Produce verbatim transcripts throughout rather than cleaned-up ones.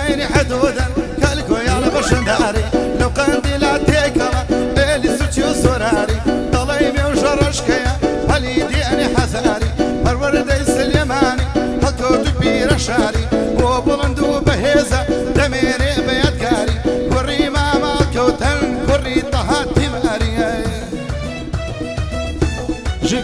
بين حدودا كالكو يا بشنداري لو قنديلات تيكلا بيلي سوتشي سوراري ضليمي وشرشكيا هليدي أني حزاري الورد اليماني هكو دبير شاري وبلندو بهيزة دميري بيدكاري كوري ماما كوتن كوري طهاتي ماري جيك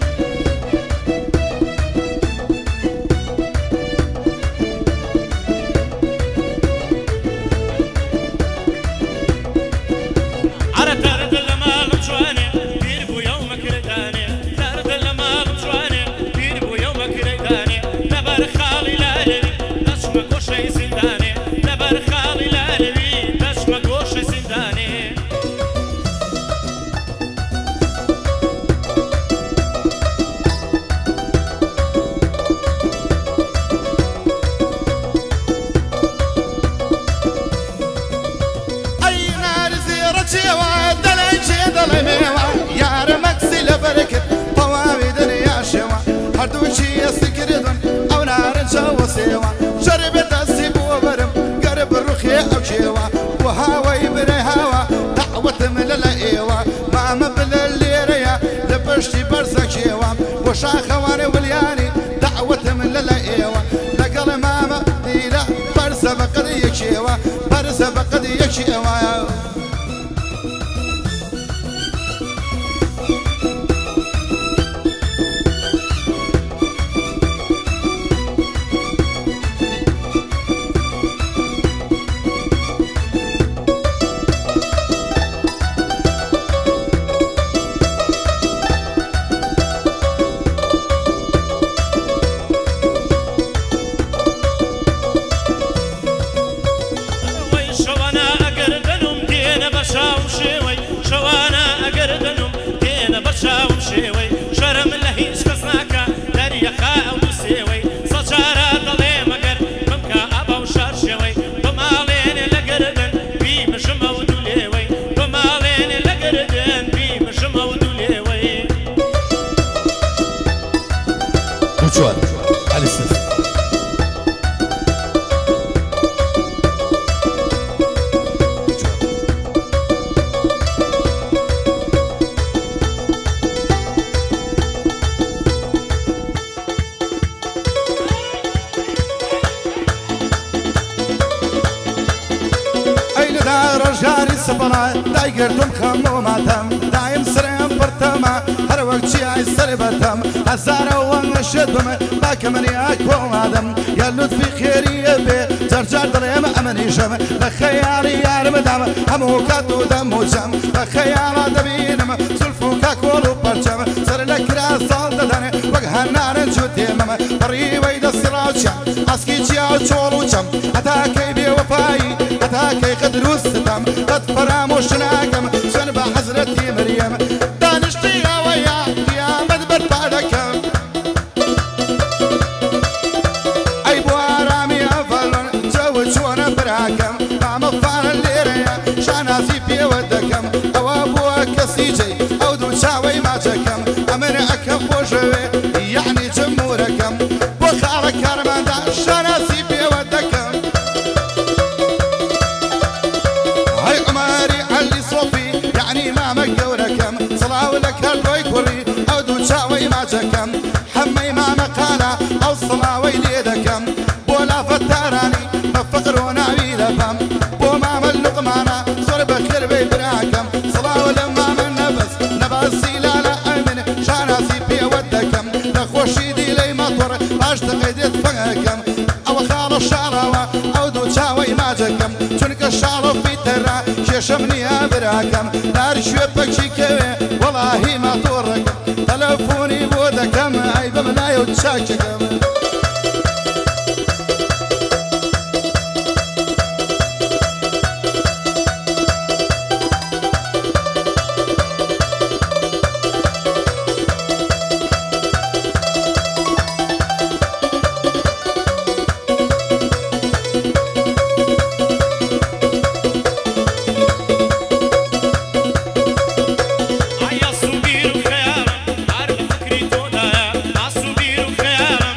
هردوشي يستكردون أو نار جو سوا شربت السيب وبرم قرب الرخي أو شيوا وهاوي بري هوا دعوة من الأيوا ما مبل الليريا لبشتي برزك شيوا وشاخة واني ولياني دعوة من الأيوا لقل ما مبديلا برزة بقدي يكشيوا برزة بقدي يكشيوا شرم لهيش كسناكا داري خاء ودسيوي صجارة ضلي مقر ممكا أبا وشار شوي بمالين لقردن بي مجمع ودوليوي بمالين لقردن بي مجمع ودوليوي وشوان على السلسل رجالي سبنا دايقرتم خمو ماتم دايم سرين برتما هر وقت شي عايز سربتم هزارة وانشدم باكم رياك وادم يا لطفي خيري بي جرجر ضليم امني شم لخيالي يا رمدم همو كاتو دمو شم لخيال دبينم سلفو كاكولو برشم سر لك راسال ددن وقها النار جوتيمم طري ويد السراج اسكي جيا تشولو شم اتاكي بي وفاي اتاكي قدر وستم قد فراموش ناكم سنبا حزرتي مريم دانشتي يا ويا يا مدبر بعدكم اي بوارامي افلون جو شوانا براكم مع مفعل الليريا شاناسي في ودكم او ابوك سيجي او دون شاوي ما جكم امر اكم وجوي يعني جمهوركم وخالك كرمان دا شاناسي في ودكم هاي عماري علي صوفي يعني ما مقوركم صلاة لك هالبوي كوري او دون شاوي ما جكم حمي ما مقالة او صلاة ويليدكم بولا فتاراني مفقرونا بيلفم بو ما من لقمانا صور بخير بيبراكم صلاة لما من نبس نبسي لا لا امن شاناسي بي ودكم لخوشي دي لي مطور اشتقد يدفقكم او خال الشعراوة او دون شاوي ما جكم چونك الشعر في ترى شمني ابراكم دار شويبك شيكوي والله ما طوركم تلفوني بودكم اي بمناي وتشاككم Ai, a subir o real, ar de crito da, a subir o real.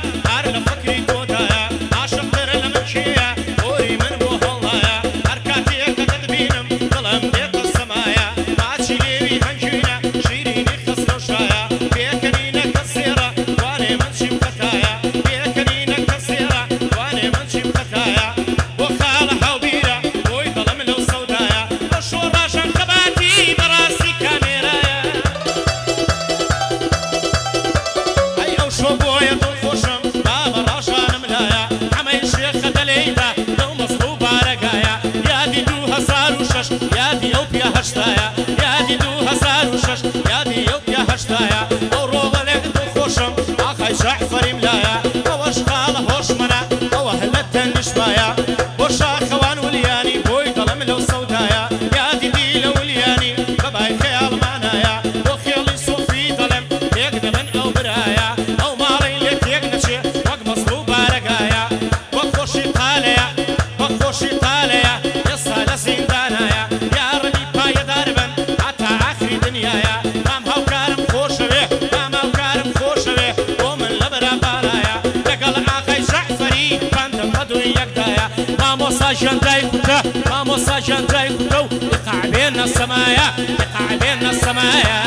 جعفري ملايا وش خاله هوش منا وهلت النشبايا وشا خوان ولياني بوي ظلم لو سودايا يا ديدي لو ولياني باباي خيال معنايا وخيالي صوفي ظلم يقدم او برايا او ماري لك يقنشي وق مصلوب رقايا وخوشي طاليا وخوشي طاليا يسا لسيندانايا يا ربي باي داربا حتى اخر دنيايا مام هاو كارم خوشوي مام هاو كارم خوشوي ومن لبرا بالايا لقل اخي جعفري باندم بدو يقدايا ماموسا جنداي كوتا ماموسا جنداي كوتو يقع بينا السمايا يقع بينا السمايا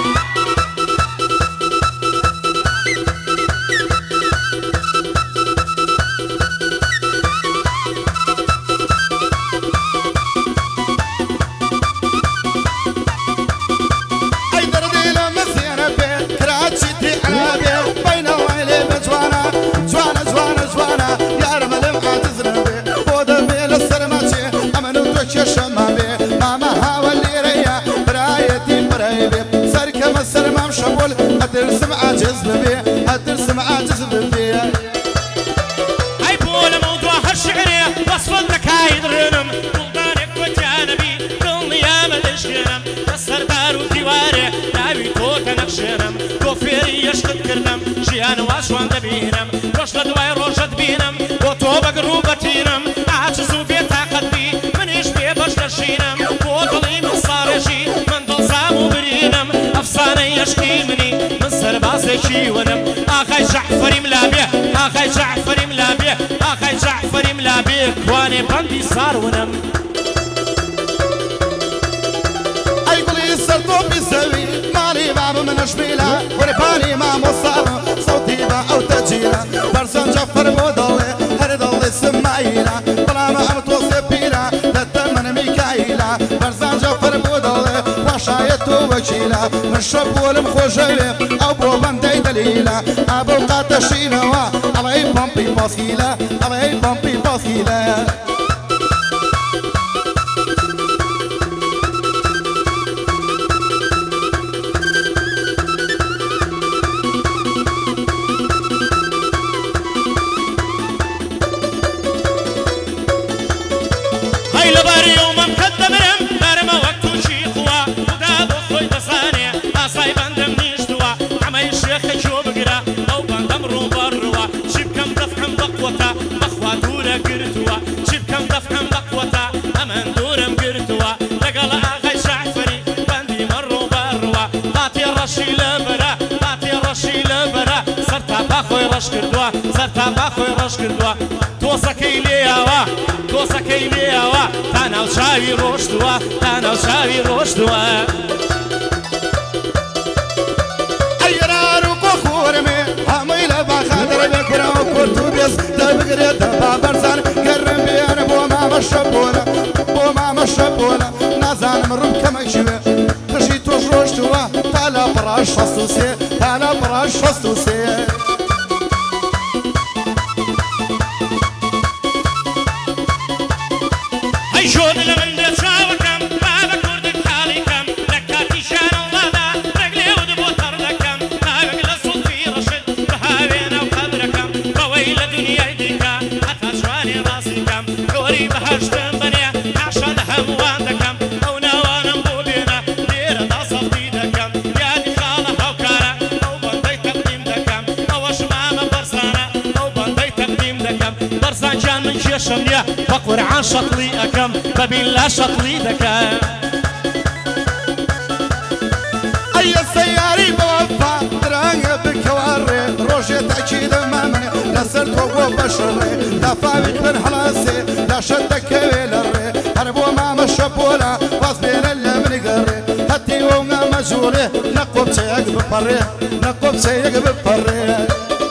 هترسم عاجز ببي هترسم عاجز ببي هاي بول موضوع هالشعري وصف لك هاي درنم بلدانك وتيانبي قلني يا مدشكنم كسر دار وديواري ناوي توتا نقشنم كوفيري يشتد كرنم جيان واشوان دبينم روش لدواي روشد بينم وطوبق روبتينم عاجز وبيتا قدبي منيش بيبش لشينم بوطلي من صارشي من ضلزام برينم أفصاني يشكي مني من سربازي ونم آخي جعفري ملابيه آخي جعفري ملابيه آخي جعفري ملابيه كواني بندي صار ونم أي قولي سرطو بيسوي مالي باب من شبيلة ورباني ما مصار صوتي با أو تجيلة برسان جعفر بودولي هردولي سمايلة بلا ما أمتوصي بيلة لتمن ميكايلة برسان جعفر بودولي وشايتو وكيلة من شبول مخوشوي أو بو بندي دليلة أبو قاتشينوا علي بامبي باسكيلة علي بامبي باسكيلة هاي لباري يوم مقدمرم نرمى وقتو شيخوا ودابو خوي بصاني أصاي بندم نيشتوا عمي الشيخ جو بقرا أو بندم روبروا شب كم دفعم بقوتا بخوا دورا قرتوا شب كم دفعم بقوتا أمن دورم قرتوا لقل آغاي جعفري بندي مرو بروا طاتي الرشي لبرا طاتي الرشي لبرا سرتا باخوي رش كردوا سرتا باخوي رش كردوا توسكي ليوا توسكي ليوا تانا وشاوي روشتوا تانا وشاوي روشتوا أيرارو كوخورمي همي لبا خاطر بكرا وكورتو بيس دبقري دبا برزان كرم بيان بو ماما شبولا بو ماما شبولا نازان مرم كما يشوي خشي توش روشتوا تالا براش فستوسي تالا براش فستوسي هاي شون لمن دشاوكم بابا كردك حاليكم لكاتي شان الله دا رجلي ودبو تردكم ناوك لصوت في رشد بهاوينا وقبركم بويل دنيا يديكا حتى شواني راسكم حوري بهشتم بنيا عشا لهم واندكم او نوانا مبوبينا ليرا دا صفيدكم يا دي خالة هوكارا او بندي تقديم دكم او شمامة برسانة او بندي تقديم دكم برسان جان من جيشم يا فقر عن شطلي أكم ببين لا شطلي دكم أي السياري بوفا درانج بكواري روشي تأكيد مامني لسرت وقو بشري لا فاوت من حلاسي لا شدك ويلري هربو ماما شبولا واصبين اللي من قري هاتي وما مجوري نقوب سيق ببري نقوب سيق ببري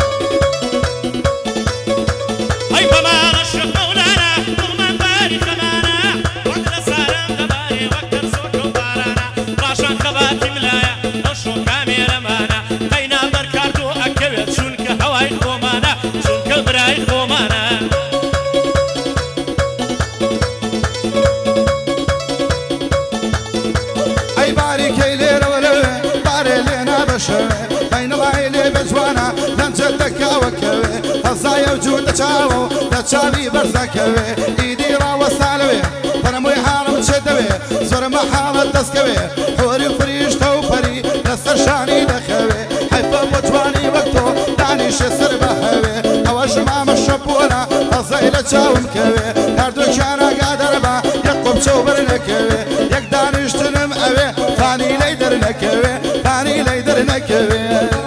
هاي بمانا الشيخ مولانا ضمن باري خمانا وقت سارم دباري وقت سوكو بارانا راشان خباتي ملايا وشو كاميرا مانا قينا بركاردو أكويت شونك هواي خومانا شونك براي خومانا أي باري كيلي رولوي باري لينا بشوي بين العيلي بجوانا لنجدك وجود تشاو تشاوي برزكوي ايدي را وسالوي فرموي حالم تشدوي زور ما حالة تسكوي حوري فريش تو فري نسر شاني دخوي حيفا بوتواني وقتو داني شسر بحوي اوش ما مشبونا الزيلة تشاو مكوي هردو كان قادر با يقوم شو برنكوي يك دانيش تنم اوي فاني ليدر نكوي فاني ليدر نكوي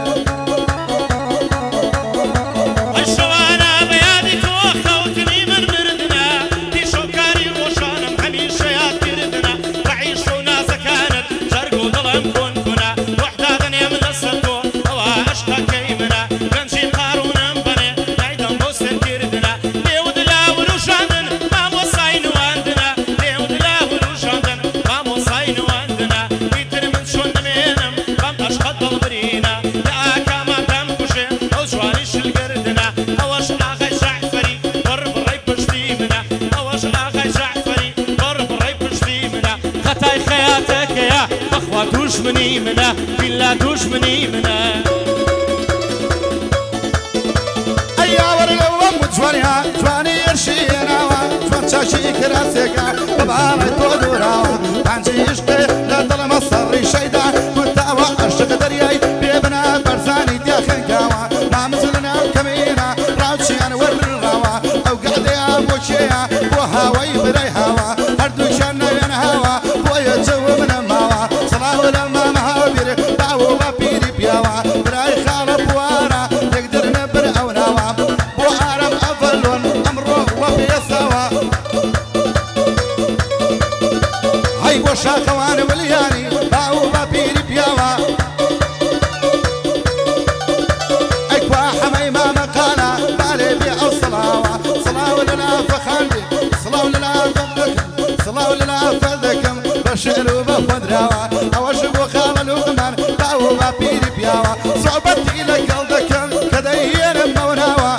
دشمني منا بلا دشمني منا ايا ورلو مجوانيا جواني يرشينا جوان شاشي كراسيكا ببعالي تودورا بانجي عشقي لطل مصري شيدا متاوى عشق درياي بيبنا برزاني دياخن كاوا ما مثلنا وكمينا راوشيان ورراوا او قعدي ابوشيا وهاوي براي هوا هردو شانا ينهاوا بويا جو من ماوا صلاة لما مهاوير باو بابيري بياوا براي خالب وارا يقدر نبر او ناوا بو عرب افلون امرو وبيسوا هاي وشا خوان ولياني باو بابيري بياوا اكوا حمي ما مقالا بالي بيع الصلاة صلاة لنا فخاندي صلاة لنا فضكم صلاة لنا فضكم بشعر وبفدراوا اوش بو خامل وغمان باو بابيري بياوا صعبتي لك الدكم كدين موناوا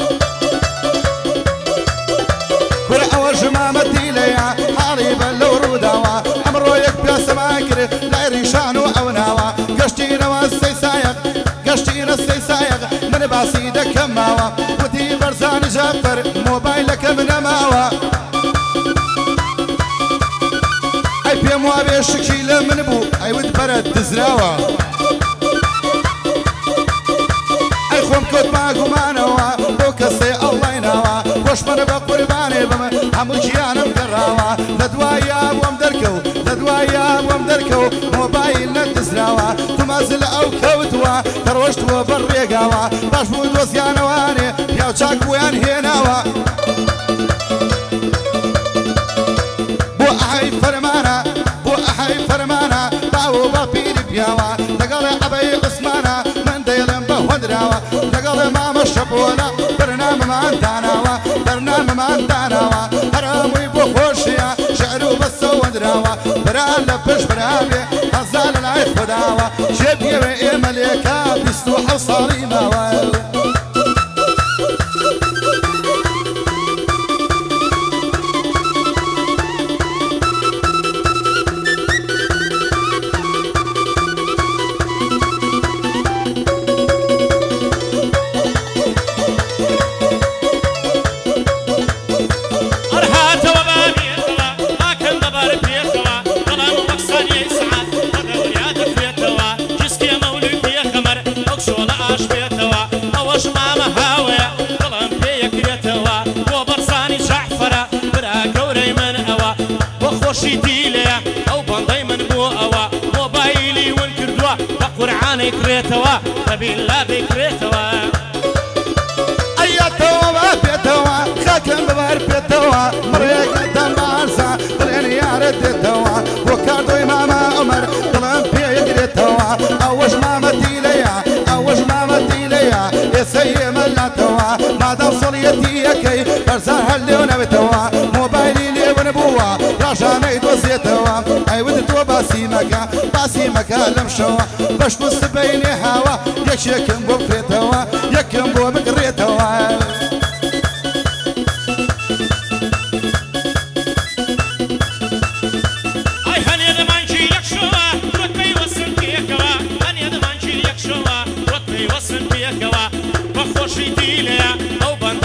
كل اوش ما مدي ليا حارب اللوروداوا امرو يكبيا سماكر لا ريشانو او ناوا قشتينا والسيسايق قشتينا السيسايق من باسي دكماوا ودي برزان جفر موبايلك من ماوا اي بيم وابي شكيله من بو اي ود برد تزراوا اي خوم كوت ما قمانوا بوكسي الله يناوا وش من بقرباني بما همو جيانا مقراوا لدوايا ومدركو لدوايا ومدركو موبايل نتزراوا تمازل او كوتوا تروشت وبريقاوا باش بود وسيانا واني ياو تشاك بويان هيناوا بو احي فرمانا بو احي فرمانا باو بابيري بياوا لقال ابي عثمانا من ديلن بهودراوا لقال ماما شبونا برنامج ما انتاناوا برنامج ما انتاناوا هرموي بو خوشيا شعرو بس ودراوا برا لبش برابي هزال العيش بداوا شبيه وإيه ملكا بيستوحوا صاريماوا كريتوا فبالله بكريتوا ايا توا بيتوا خاكم ببار بيتوا مريقا تنبارسا طلعني يا رد توا وكاردو ماما عمر طلعن بي يقري توا اوش ماما تيليا اوش ماما تيليا يا سيم الله توا ما توصل يدي كي برسان هالليونا بتوا موبايلي لي ونبوا راشان يدوسي توا اي ودتوا باسي مكا باسي مكا لمشوا باش بص بيني هوا يك يكن بو فريتوا يكن بو بقريتوا اي هني دمانشي يكشوا ركبي وصل بيكوا هني دمانشي يكشوا ركبي وصل بيكوا بخوشي تيليا او بن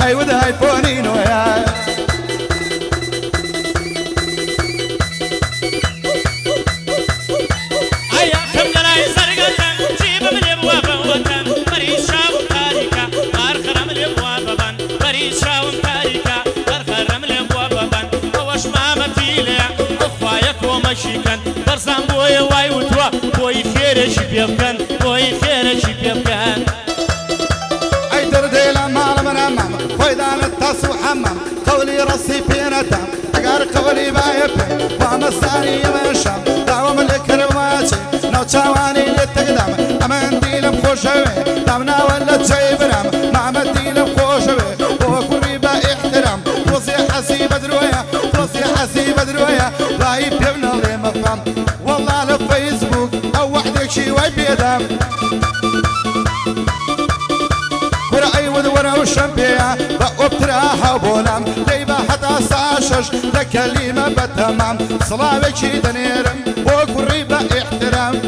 وای ودای فونین ویا برزان بوي واي وتوا بوي خير شي بيبكن بوي خير شي بيبكن اي دردي لما لما مام فايدان التصو حمام قولي راسي بينتا اقار قولي بايب ومساني من شام دعوة ملك رواتي نو تشاواني للتقدام امان ديلم خوشوي دامنا ولا تشيبرام مع مديلم خوشوي وكوري با احترام توصي حسيب درويا توصي حسيب درويا بايب يبنى لي مفهم والله على فيسبوك او وحدك شي واي بيدام ورأي ودورة والشمبية بقبتراها بولام ليبا حتى ساشش لكلمة بتمام صلاوي شي دنيرم وكوري با احترام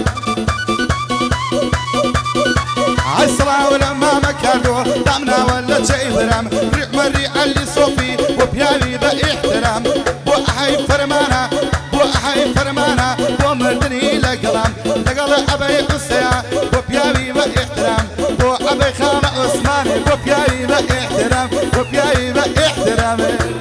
عالصلاة ولما مكانو دامنا ولا تشيبرام ريح مري علي صوفي وبيالي با احترام وأحي فرمانا وأحي فرمانا ومردني لقلام لقل أبي قصيا وبيالي با احترام وأبي خان عثماني وبيالي با احترام وبيالي با احترام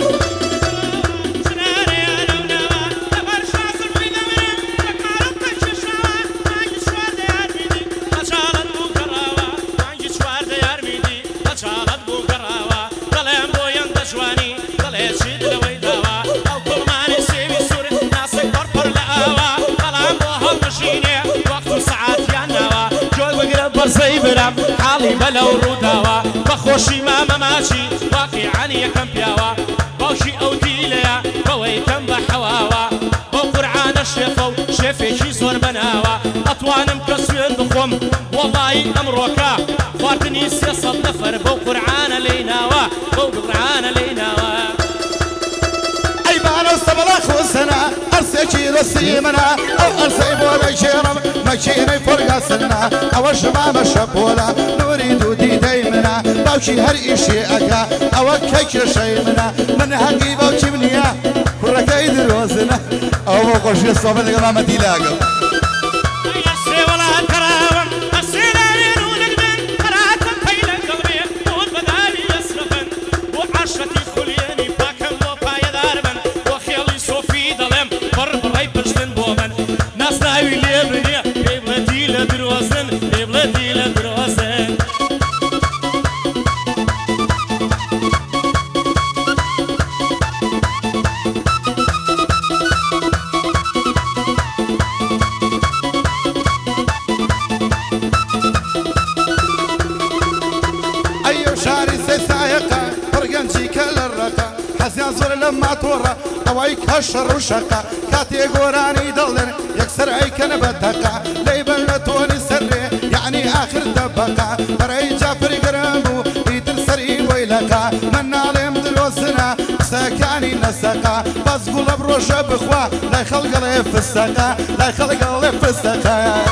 برام حالي بلو روداوا بخوشي ما ماشي واقع عني كم بياوا بوشي او ديليا بوي كم بحواوا وقرعان الشيفو شيفي شي زور بناوا اطوان مكسوين دخوم والله امروكا فاتني سياسة نفر بو قرعان ليناوا بو قرعان ليناوا اي بانا الصبلاخ والسنة ارسي رسيمنا او ارسي بولا شيرم مشيني فرقا سنة او شمام الشقولة نريد دي دايمنا باوشي هر اشي اكا او كيك شيمنا من هقي باوشي منيا كركا يدروزنا او بوقوشي الصوفة لقمامة ديلاقل يسي ولا تراوم السينارين ونقدن قراتم بين قلبي مود بدالي يسرفن وعشرتي خلياني باكم وبايا داربن وخيالي صوفي ظلم برب راي بجدن بومن ناس ناوي لي بني بيبلتي لدروزن بيبلتي لدروزن حسيان لما تورا أوايك هالشر وشقا كاتي قوراني دلن يكسر عيكن بدقا ليبن لتوني سري يعني آخر دبقا برأي جافر قرامو يدل سري ويلقا من علم دلوسنا ساكاني نسقا بس قول بروشة بخوا لا يخلق لي في السقا لا يخلق لي في السقا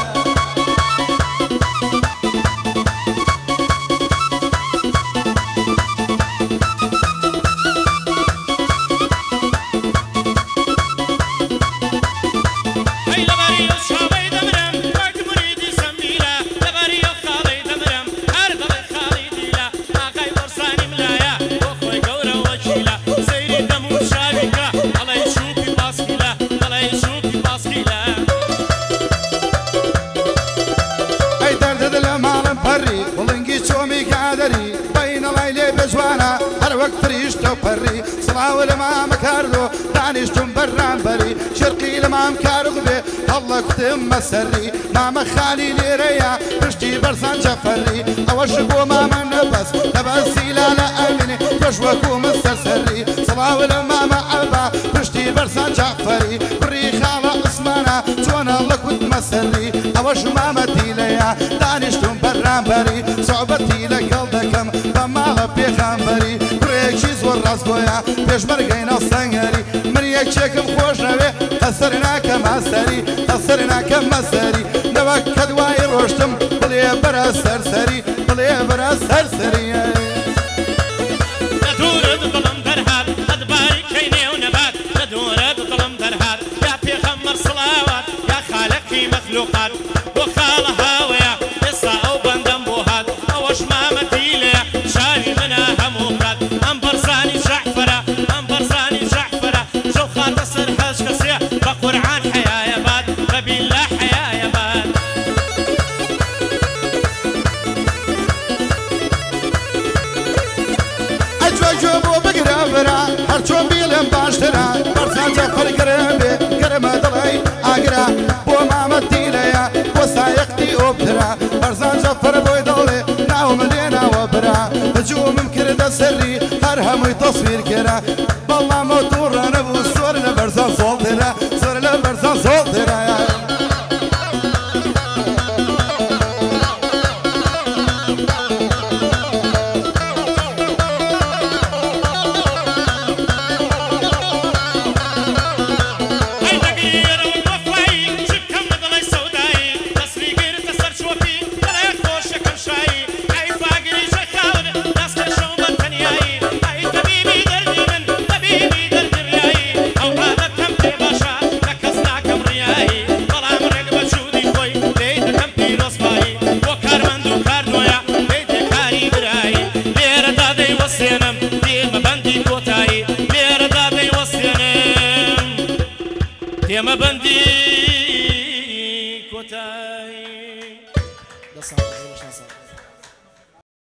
صلاة لما مكاردو دانشتم بران بري شرقي لما مكارو بي الله كتم مسري ما مخالي ليريا بشتي برسان جفري اوشكو ما من نبس نبسي لا لا امني بشوكو مسترسري صلاة لما معبا بشتي برسان جفري بري خالة اسمانا تونا الله كتم مسري اوش ما مدي ليا دانشتم بران بري صعبتي لقلبكم فما بي خانبري بريكشي زور راس بويا بيش مرقينا السنغري من يكشيكم خوش نوي خسرنا كما سري خسرنا كما سري نوكد واي روشتم بلي برا سرسري بلي برا سرسري باشترا برزان جفر قربي قرم دلي اقرا بو مامتي ليا وسايقتي وبترا برزان جفر بوي دلي ناو ملينا وبرا هجوم مكرد سري هرهم تصوير كرا بالله موتور انا بو صور لبرزان صوتنا صور لبرزان صوتنا يا يا ما بندي